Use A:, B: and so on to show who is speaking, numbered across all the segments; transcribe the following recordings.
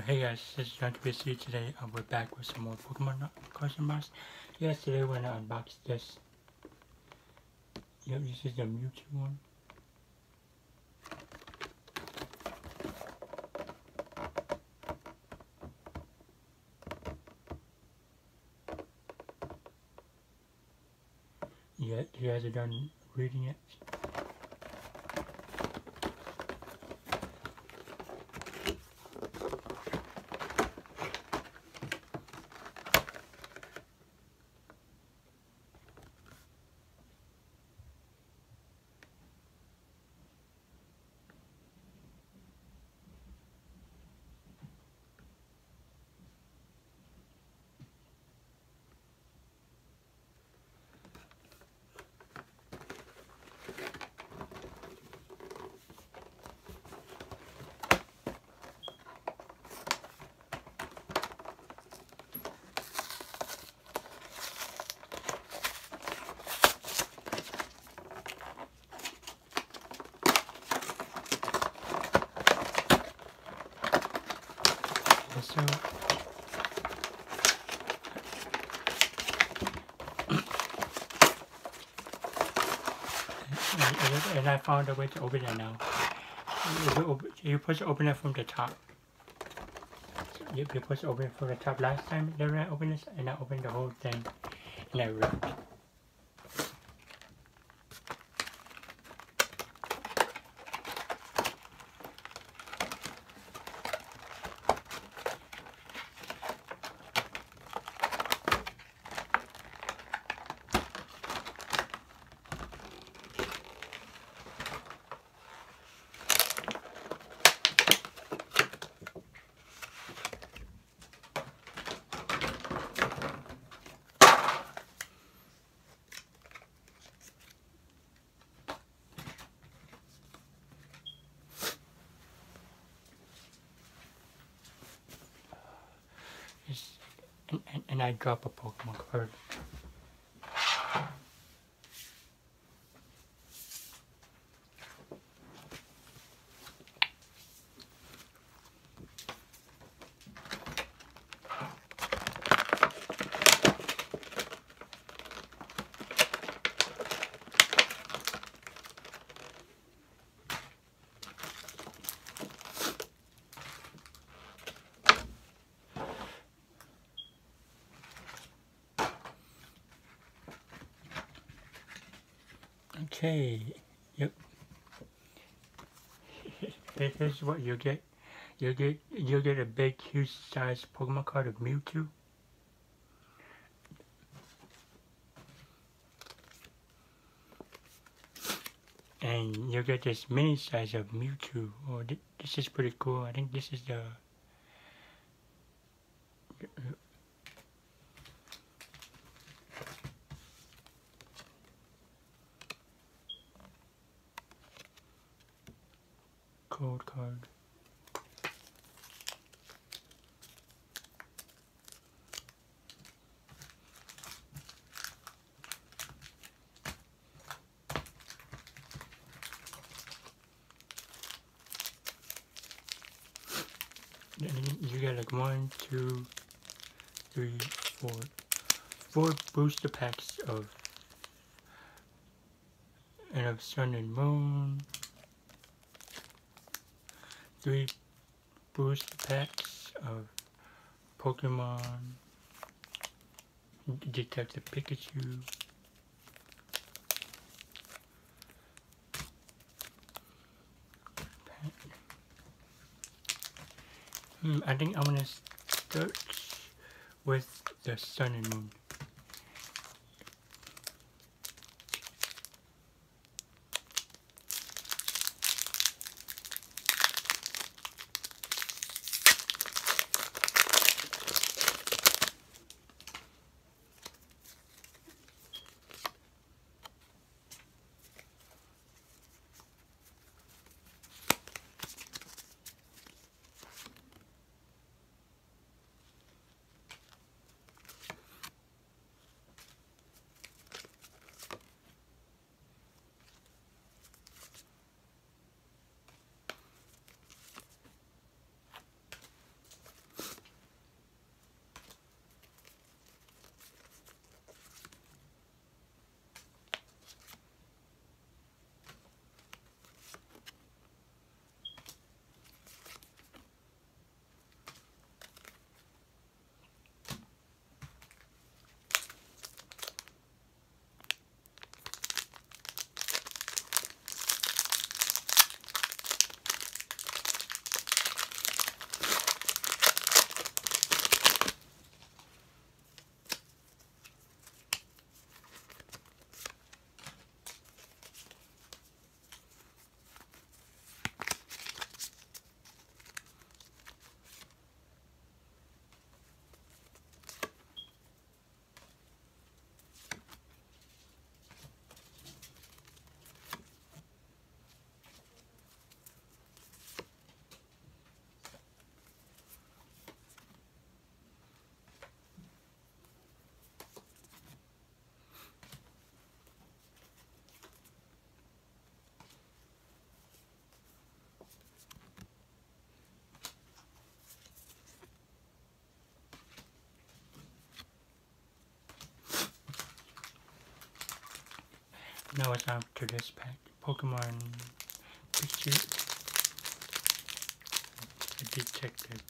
A: Hey guys, this is John KBC. Today we're back with some more Pokemon cards and box. Yes, today we're gonna unbox this. Yep, this is the Mewtwo one. Yeah, you guys are done reading it. So, and I found a way to open it now. You're supposed to open it from the top. You're supposed to open it from the top. Last time when I opened this, and I opened the whole thing, and I ripped. And I drop a Pokemon card. Okay, yep. Here's what you get. You'll get a big, huge size Pokemon card of Mewtwo. And you'll get this mini size of Mewtwo. Oh, this is pretty cool. I think this is the code card. And you get like 1, 2, 3, 4 booster packs of Sun and Moon. 3 booster packs of Pokemon Detective Pikachu. I think I'm gonna start with the Sun and Moon. Now it's on to this pack. Pokemon Pikachu. A detective.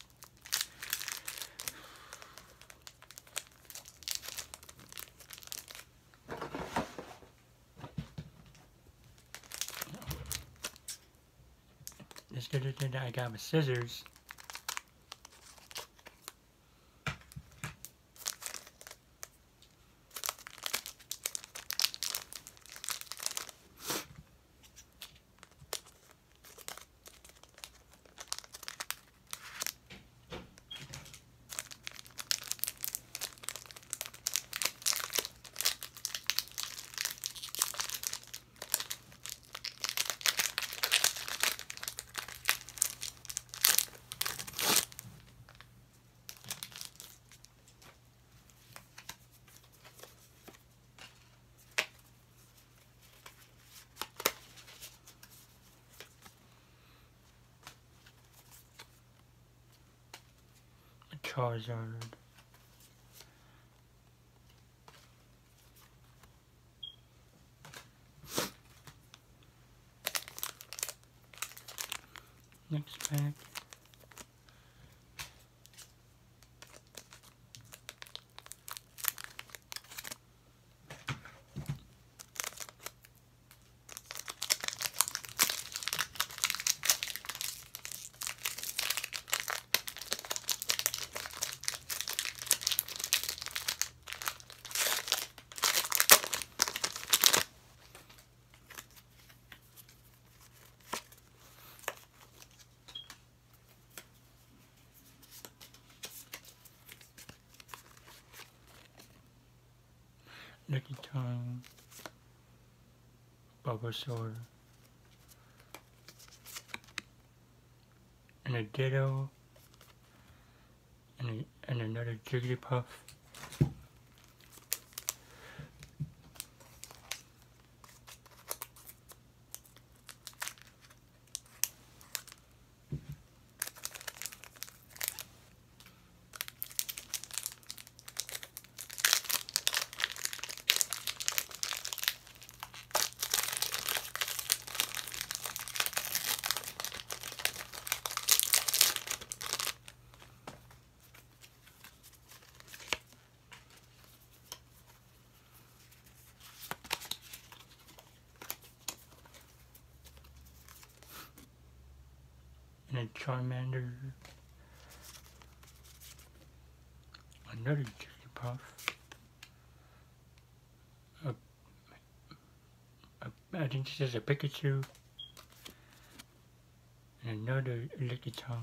A: This good thing that I got with scissors. Charizard. Next pack. Lickitung, Bulbasaur, and a Ditto, and another Jigglypuff. And a Charmander, another Jigglypuff, I think this is a Pikachu, and another Lickitung.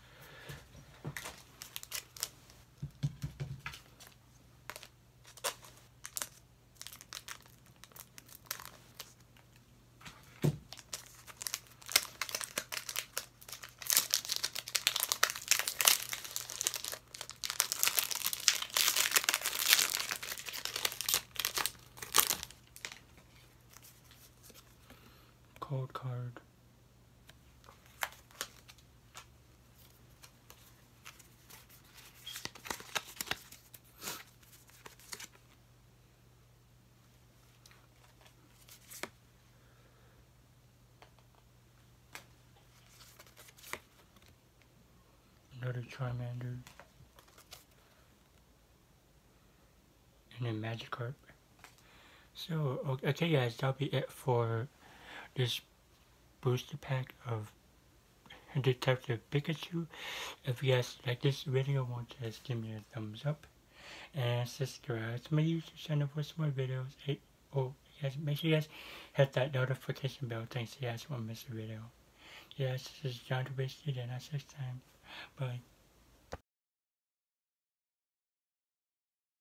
A: Cold card. Another Charmander. And then Magikarp. So, okay guys, that'll be it for this booster pack of Detective Pikachu. If you guys like this video, won't you guys give me a thumbs up and subscribe to my YouTube channel for some more videos. Hey, guys, make sure you guys hit that notification bell. Thanks, you guys won't miss a video. Yes, this is John DeWasted, and I'll see you next time. Bye.